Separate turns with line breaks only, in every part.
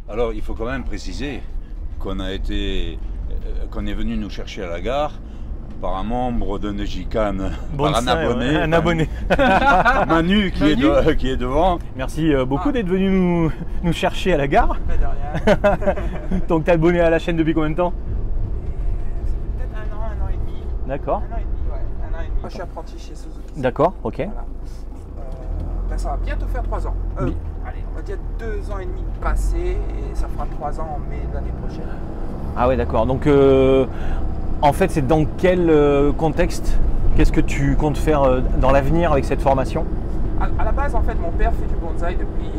Alors, il faut quand même préciser qu'on qu'on est venu nous chercher à la gare par un membre de Nejikan, par un abonné.
Ouais, un abonné.
Manu, qui est devant.
Merci beaucoup d'être venu nous chercher à la gare.
Pas de rien.
Donc, tu es abonné à la chaîne depuis combien de temps?
Peut-être un an et demi.
D'accord.
Un an et demi, ouais. Un an et demi. Moi, je suis apprenti chez Suzuki.
D'accord, ok.
Voilà. Ben, ça va bientôt faire 3 ans.
Oui.
Allez, on va dire 2 ans et demi passés et ça fera 3 ans en mai de l'année prochaine.
Ah ouais, d'accord. Donc, en fait, c'est dans quel contexte? Qu'est-ce que tu comptes faire dans l'avenir avec cette formation?
À la base, en fait, mon père fait du bonsaï depuis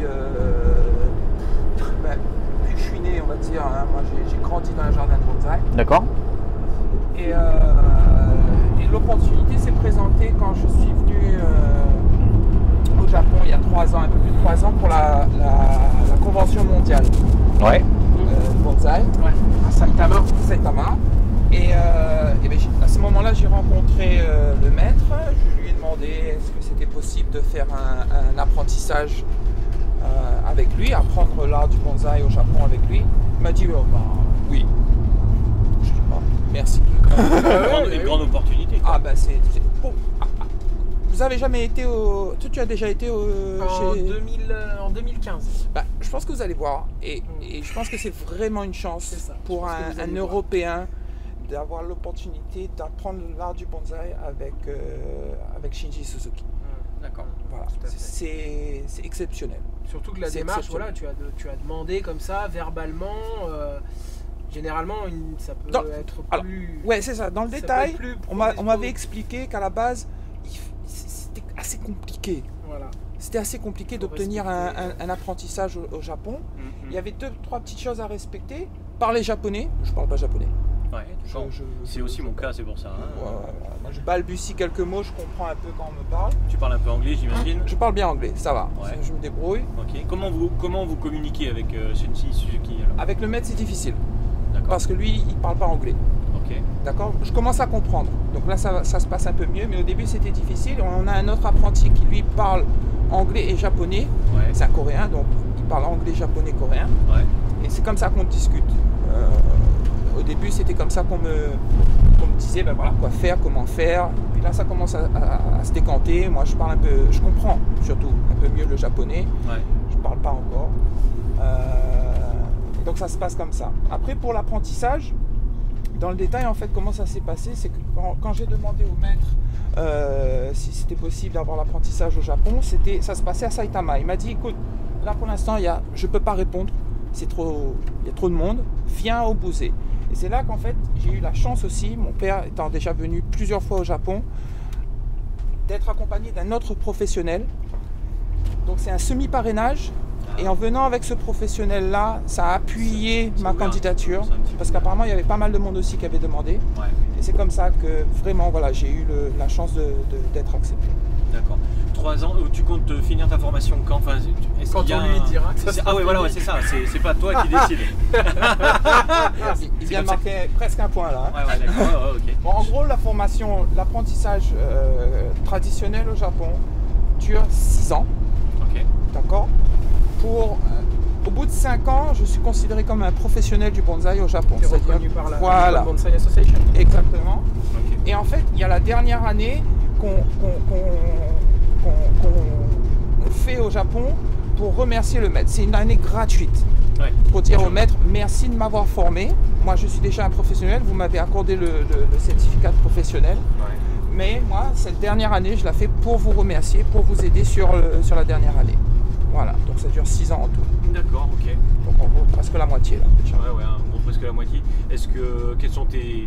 que je suis né, on va dire. Hein. Moi, j'ai grandi dans un jardin de bonsaï.
D'accord.
Et l'opportunité s'est présentée quand je suis venu au Japon il y a 3 ans, un peu plus de 3 ans, pour la convention mondiale
Ouais.
de bonsaï à Saitama. Et ben, à ce moment-là, j'ai rencontré le maître. Je lui ai demandé est-ce que c'était possible de faire un apprentissage avec lui, apprendre l'art du bonsaï au Japon avec lui. Il m'a dit oh, bah, oui. Je dis pas merci.
Une grande opportunité. Quoi.
Ah bah c'est bon. Vous avez jamais été au... Toi, tu as déjà été
en 2015.
Bah, je pense que vous allez voir. Et je pense que c'est vraiment une chance pour un Européen d'avoir l'opportunité d'apprendre l'art du bonsaï avec Shinji Suzuki.
D'accord.
Voilà. C'est exceptionnel.
Surtout que la
C'est
démarche, voilà,
exceptionnel.
tu as demandé comme ça, verbalement. Généralement, ça peut être plus...
Ouais, c'est ça. Dans le détail,
plus
on m'avait expliqué qu'à la base, c'était assez compliqué.
Voilà.
C'était assez compliqué d'obtenir un apprentissage au Japon. Il y avait 2-3 petites choses à respecter. Parler japonais, je parle pas japonais.
Ouais, c'est aussi mon cas, c'est pour ça. Hein.
Ouais. Moi, je balbutie quelques mots, je comprends un peu quand on me parle.
Tu parles un peu anglais, j'imagine.
Je parle bien anglais, ça va.
Ouais.
Je me débrouille.
Ok. Comment vous communiquez avec Shinji Suzuki alors?
Avec le maître, c'est difficile.
D'accord.
Parce que lui, il parle pas anglais.
Ok.
D'accord. Je commence à comprendre. Donc là, ça se passe un peu mieux. Mais au début, c'était difficile. On a un autre apprenti qui, lui, parle anglais et japonais.
Ouais.
C'est un coréen, donc il parle anglais, japonais, coréen.
Ouais.
Et c'est comme ça qu'on discute. Au début, c'était comme ça qu'on me disait ben voilà, quoi faire, comment faire. Puis là, ça commence à se décanter. Moi, je parle un peu, je comprends surtout un peu mieux le japonais.
Ouais.
Je parle pas encore. Donc ça se passe comme ça. Après, pour l'apprentissage, dans le détail, en fait, comment ça s'est passé, c'est que quand j'ai demandé au maître si c'était possible d'avoir l'apprentissage au Japon, ça se passait à Saitama. Il m'a dit, écoute, là pour l'instant, je peux pas répondre. Il y a trop de monde. Viens au Bouzé. Et c'est là qu'en fait, j'ai eu la chance aussi, mon père étant déjà venu plusieurs fois au Japon, d'être accompagné d'un autre professionnel. Donc c'est un semi-parrainage. Et en venant avec ce professionnel-là, ça a appuyé ma candidature. Parce qu'apparemment, il y avait pas mal de monde aussi qui avait demandé.
Ouais.
Et c'est comme ça que vraiment, voilà, j'ai eu la chance d'être accepté.
D'accord. 3 ans, tu comptes finir ta formation quand? Enfin,
Quand on lui dira que ça sera
Ah ouais, voilà, ouais, c'est ça. C'est pas toi qui décide.
Il vient de marquer presque un point là.
Ouais, d'accord. Ouais, ok.
Bon, en gros, l'apprentissage traditionnel au Japon dure 6 ans.
Ok.
D'accord. Au bout de 5 ans, je suis considéré comme un professionnel du bonsaï au Japon.
C'est reconnu par la
voilà.
Bonsai Association.
Exactement.
Ok.
Et en fait, il y a la dernière année qu'on fait au Japon pour remercier le maître. C'est une année gratuite.
Ouais.
Pour dire au maître, merci de m'avoir formé. Moi, je suis déjà un professionnel. Vous m'avez accordé le certificat de professionnel.
Ouais.
Mais moi, cette dernière année, je la fais pour vous remercier, pour vous aider sur la dernière année. Voilà, donc ça dure 6 ans en tout.
D'accord, ok.
Donc en gros, presque la moitié là. Déjà.
Ouais, en gros, presque la moitié. Quelles sont tes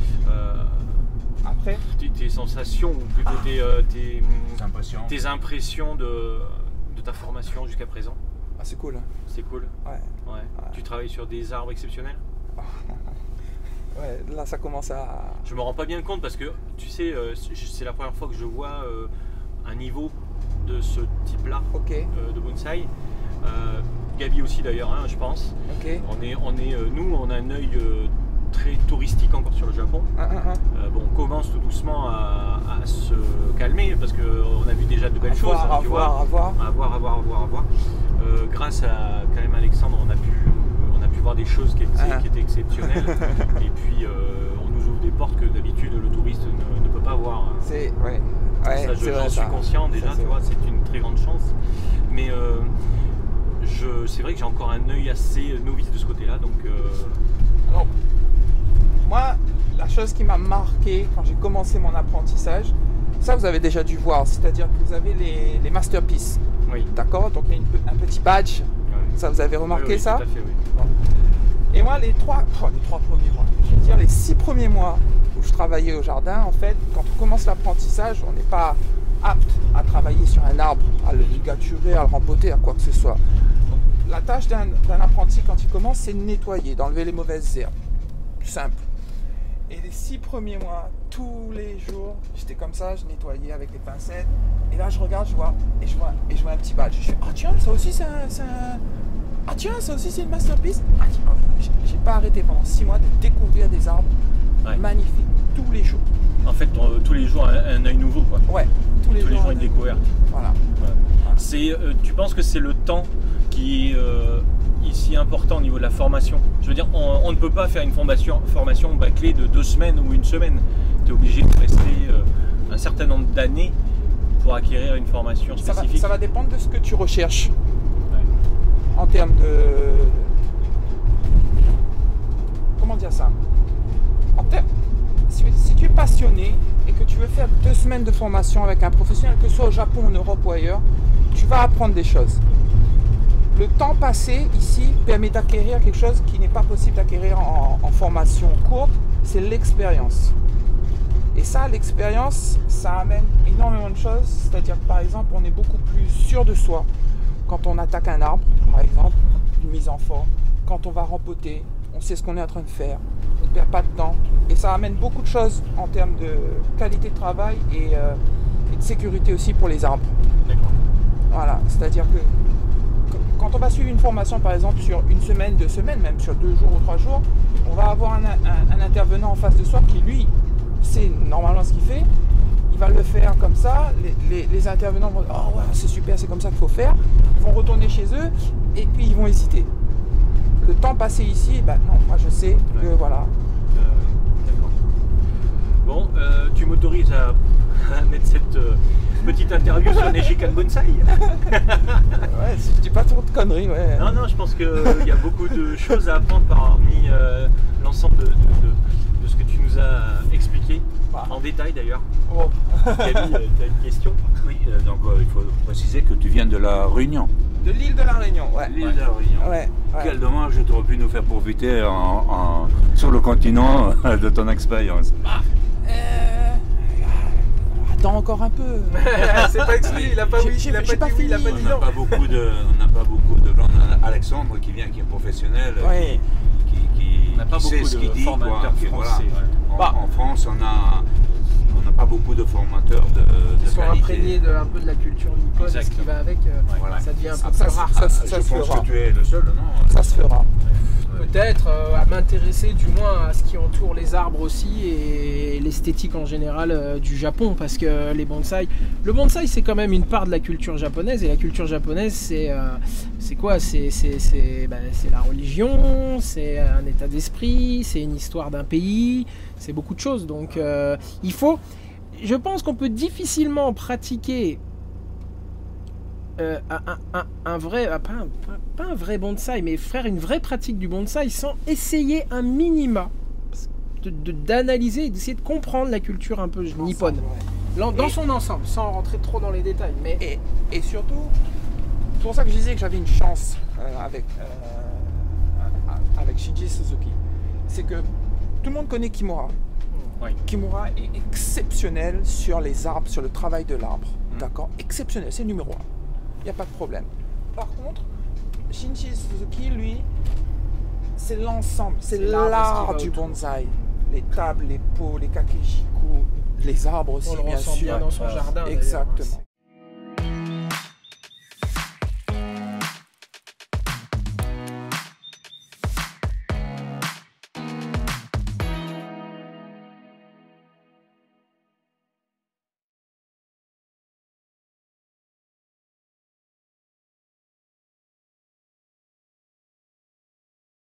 sensations, ou plutôt tes impressions de ta formation jusqu'à présent?
Ah, c'est cool. Hein.
C'est cool.
Ouais.
Tu travailles sur des arbres exceptionnels?
Ouais, là ça commence à...
Je me rends pas bien compte parce que, tu sais, c'est la première fois que je vois un niveau de ce type-là de bonsaï. Gabi aussi d'ailleurs, hein, je pense.
Okay.
Nous, on a un œil très touristique encore sur le Japon. Bon, on commence tout doucement à se calmer parce qu'on a vu déjà de belles choses.
À voir.
Grâce à quand même Alexandre, on a pu pu voir des choses qui étaient exceptionnelles. Et puis on nous ouvre des portes que d'habitude le touriste ne peut pas voir.
C'est
ça, j'en suis conscient déjà, tu vois, c'est une très grande chance. Mais c'est vrai que j'ai encore un œil assez novice de ce côté-là, donc.
Alors, moi, la chose qui m'a marqué quand j'ai commencé mon apprentissage, ça vous avez déjà dû voir, c'est-à-dire que vous avez les masterpieces.
Oui.
D'accord? Donc il y a un petit badge. Ouais. Ça, vous avez remarqué ça?
Tout à fait, oui.
Bon. Et moi, les trois premiers mois, je veux dire les 6 premiers mois où je travaillais au jardin, en fait, quand on commence l'apprentissage, on n'est pas apte à travailler sur un arbre, à le ligaturer, à le rempoter, à quoi que ce soit. Donc, la tâche d'un apprenti quand il commence, c'est de nettoyer, d'enlever les mauvaises herbes. Simple. Et les 6 premiers mois, tous les jours, j'étais comme ça, je nettoyais avec les pincettes. Et là, je regarde, je vois un petit badge. Je fais, ah tiens, ça aussi c'est un... Ah tiens, ça aussi c'est une masterpiece. Ah tiens, j'ai pas arrêté pendant 6 mois de découvrir des arbres magnifiques tous les jours.
En fait, tous les jours un œil nouveau, quoi.
Ouais,
tous les jours une découverte.
Voilà.
Tu penses que c'est le temps qui est ici important au niveau de la formation? Je veux dire, on ne peut pas faire une formation bâclée de 2 semaines ou 1 semaine. Tu es obligé de rester un certain nombre d'années pour acquérir une formation spécifique.
Ça va dépendre de ce que tu recherches. En termes de... Comment dire ça? Si tu es passionné et que tu veux faire 2 semaines de formation avec un professionnel, que ce soit au Japon, en Europe ou ailleurs, tu vas apprendre des choses. Le temps passé ici permet d'acquérir quelque chose qui n'est pas possible d'acquérir en formation courte, c'est l'expérience. Et ça, l'expérience, ça amène énormément de choses. C'est-à-dire que par exemple, on est beaucoup plus sûr de soi quand on attaque un arbre, par exemple, une mise en forme, quand on va rempoter, on sait ce qu'on est en train de faire, on ne perd pas de temps. Et ça amène beaucoup de choses en termes de qualité de travail et de sécurité aussi pour les arbres.
D'accord.
Voilà, c'est-à-dire que quand on va suivre une formation, par exemple, sur 1 semaine, 2 semaines, même sur 2 jours ou 3 jours, on va avoir un intervenant en face de soi qui, lui, sait normalement ce qu'il fait. Il va le faire comme ça. Les intervenants vont dire « Oh ouais, c'est super, c'est comme ça qu'il faut faire ». Ils vont retourner chez eux et puis ils vont hésiter. Le temps passé ici, ben non, moi je sais que voilà.
D'accord. Bon, tu m'autorises à mettre cette petite interview sur Nejikan Bonsai.
Ouais, je dis pas trop de conneries, ouais.
Non, je pense qu'il y a beaucoup de choses à apprendre parmi l'ensemble de ce que tu nous as expliqué, en détail d'ailleurs.
Oh.
Camille, tu as une question?
Oui, donc il faut préciser que tu viens de la Réunion.
De l'île de la Réunion, ouais.
L'île de la Réunion.
Ouais.
Quel dommage, tu aurais pu nous faire profiter sur le continent de ton expérience.
Attends encore un peu.
C'est pas expliqué, il a pas dit oui, il a pas dit
On n'a pas beaucoup de gens. Alexandre qui vient, qui est professionnel, qui sait ce qu'il dit.
Français,
En France, on n'a pas beaucoup de formateurs de
Ils sont
qualité.
imprégnés un peu de la culture nippone, ce qui va avec, ça devient un peu plus rare.
Je pense que tu es le seul, non?
Ça se fera.
Peut-être à m'intéresser du moins à ce qui entoure les arbres aussi et l'esthétique en général du Japon, parce que les bonsaïs, le bonsaï c'est quand même une part de la culture japonaise, et la culture japonaise c'est quoi? C'est la religion, c'est un état d'esprit, c'est une histoire d'un pays, c'est beaucoup de choses. Donc je pense qu'on peut difficilement pratiquer un vrai, pas un vrai bonsaï, mais faire une vraie pratique du bonsaï sans essayer un minima d'analyser et d'essayer de comprendre la culture un peu nippone. Dans son ensemble, sans rentrer trop dans les détails. Mais...
Et surtout, c'est pour ça que je disais que j'avais une chance avec Shinji Suzuki. C'est que tout le monde connaît Kimura.
Oui.
Kimura est exceptionnel sur les arbres, sur le travail de l'arbre. D'accord? Exceptionnel, c'est le numéro 1. Il n'y a pas de problème. Par contre, Shinji Suzuki, lui, c'est l'ensemble, c'est l'art du bonsaï. Les tables, les pots, les kakejiko, les arbres aussi,
on le
bien
ressent
sûr.
bien dans son jardin.
Exactement.